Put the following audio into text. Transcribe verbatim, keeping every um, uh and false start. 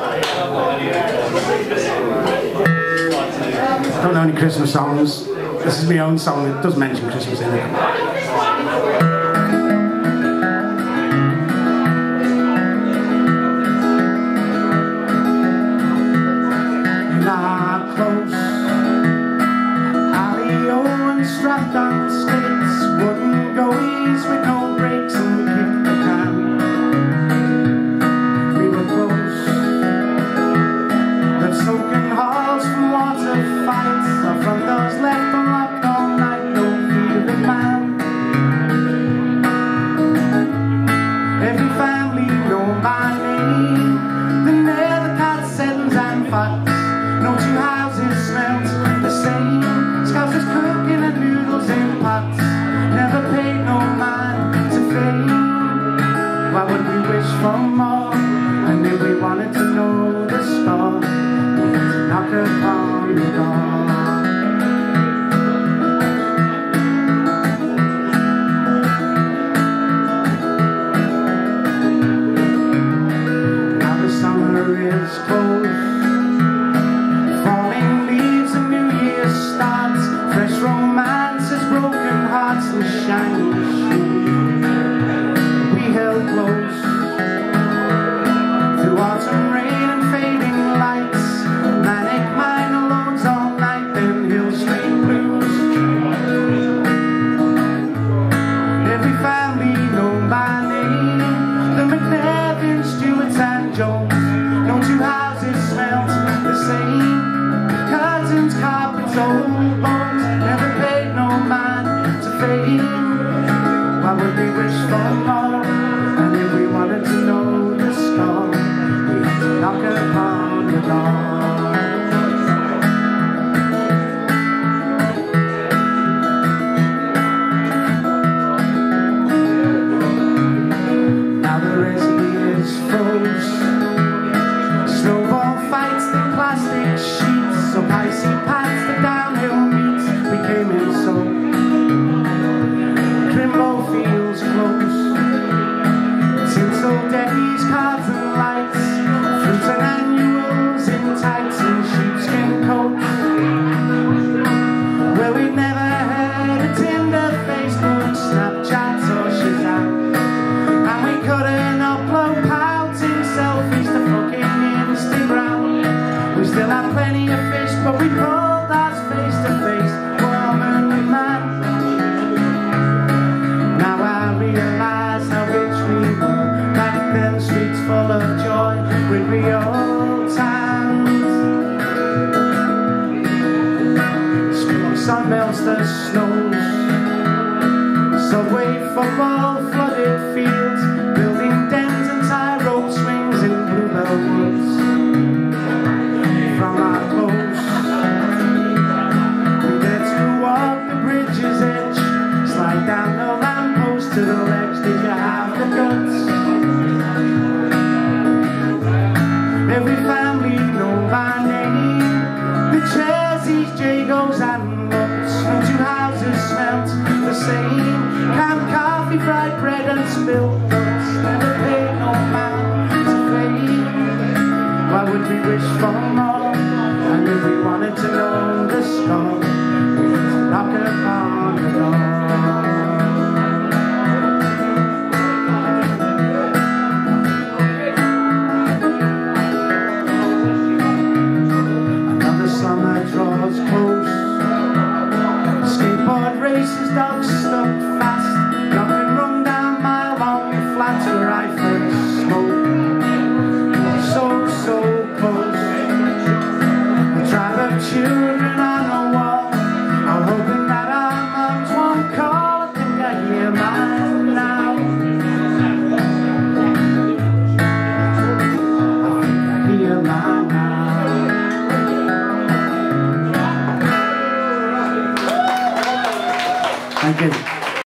I don't know any Christmas songs. This is my own song. It does mention Christmas in it. Strapped on skates, wooden goees with no brakes, and we kicked the can. We were close, but soaking halls from water fights. Our front doors left unlocked all night, no feeling man. Every family know my name, the nail, the cat, settings and facts. No two houses smelt the same. Scouts was cooking and noodles in pots. Never paid no mind to fame. Why would we wish for more? And if we wanted to know the score, we had to knock upon the door. Now the summer is close. And shiny shoes. We held close through autumn rain and fading lights, manic minor loads all night, then Hill Street blues. Every family known by name, the McNevins, Stewarts and Jones. No two houses smelt the same. Curtains, carpets, old bones. Never paid no mind. Why would we wish for more? And if we wanted to know the score, we had to knock upon the door. Now the resi is froze. Snowball fights the plastic sheets, so icy pads the downhill meets. We came in so feels close. Tinsel deckies, cards and lights, fruits and annuals in tights and sheepskin coats. Well, we never had a Tinder, Facebook, Snapchat or Shazam, and we couldn't upload pouting selfies to fucking Instagram. We still had plenty of fish, but we pulled ours face to face, woman and man. Realize how rich we were back then, streets full of joy with real times. Sun melts the snows, subway, football, flooded fields, building dens and tie rope swings in bluebell woods. From our clothes, we get to walk the bridge's edge, slide down the lamppost to the ledge. Did you have the guts? Every family known by name, the Cherseys, Jagos and Lutz. No two houses smelt the same. Canned coffee, fried bread and spilled guts. Never paid no man to fame. Why would we wish for more? And if we wanted to know the score, we had to knock upon the door. Draws close. Skateboard races, dogs stuck fast. Knock and run down mile long flats where I first smoked. So, so close. A tribe of children